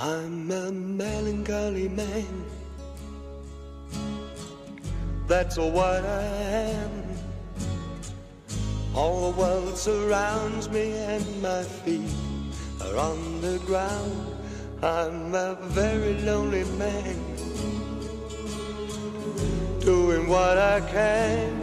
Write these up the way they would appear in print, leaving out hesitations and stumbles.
I'm a melancholy man, that's what I am. All the world surrounds me and my feet are on the ground. I'm a very lonely man, doing what I can.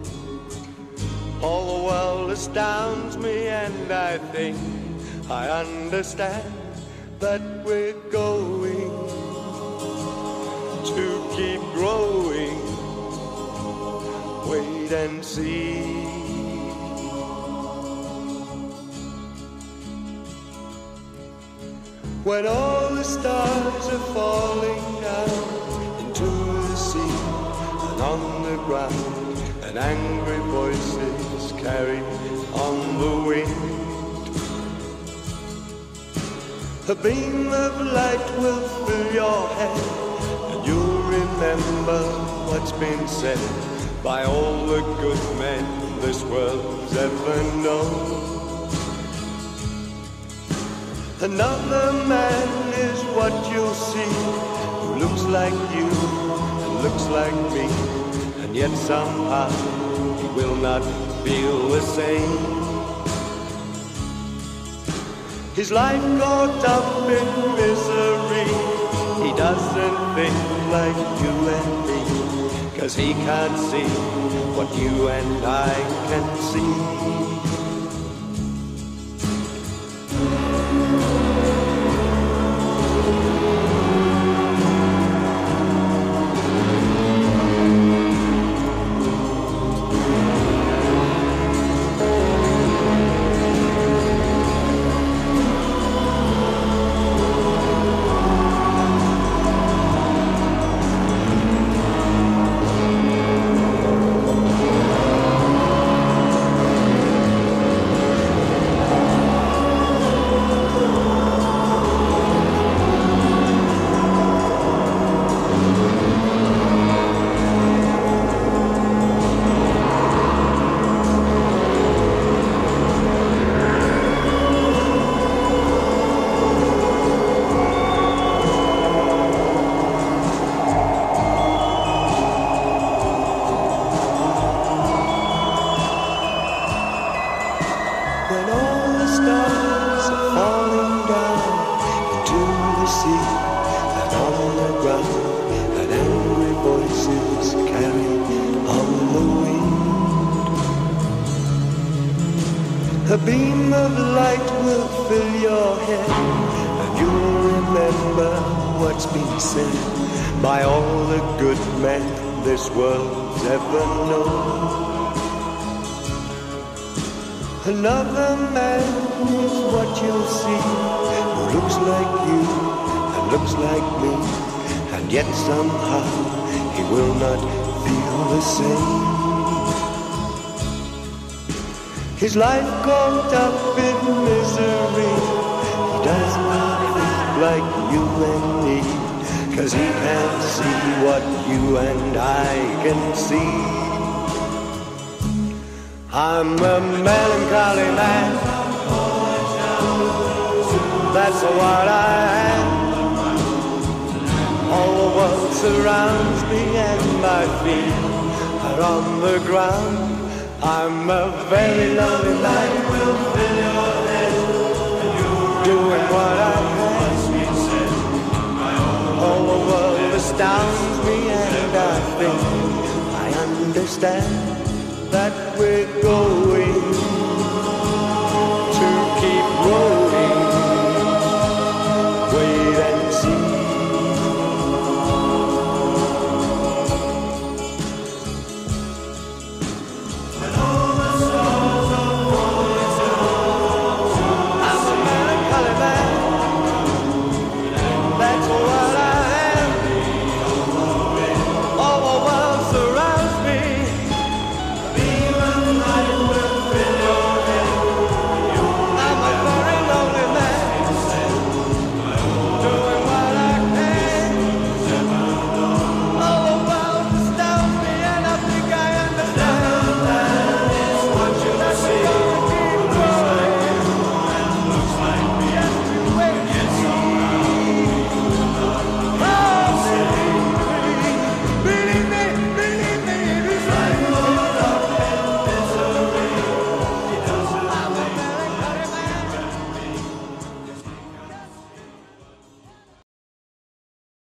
All the world astounds me and I think I understand that we're going to keep growing. Wait and see. When all the stars are falling down into the sea and on the ground, and angry voices carry on the wind, a beam of light will fill your head, and you'll remember what's been said by all the good men this world's ever known. Another man is what you'll see, who looks like you and looks like me, and yet somehow he will not feel the same. His life caught up in misery, he doesn't think like you and me, 'cause he can't see what you and I can see. When all the stars are falling down into the sea and on the ground, and angry voices carry on the wind, a beam of light will fill your head, and you'll remember what's been said by all the good men this world's ever known. Another man is what you'll see, who looks like you and looks like me, and yet somehow he will not feel the same. His life caught up in misery, he does not think like you and me, 'cause he can't see what you and I can see. I'm a melancholy man, that's what I am. All the world surrounds me and my feet are on the ground. I'm a very lonely man, doing what I can. All the world astounds me and I think I understand that we're going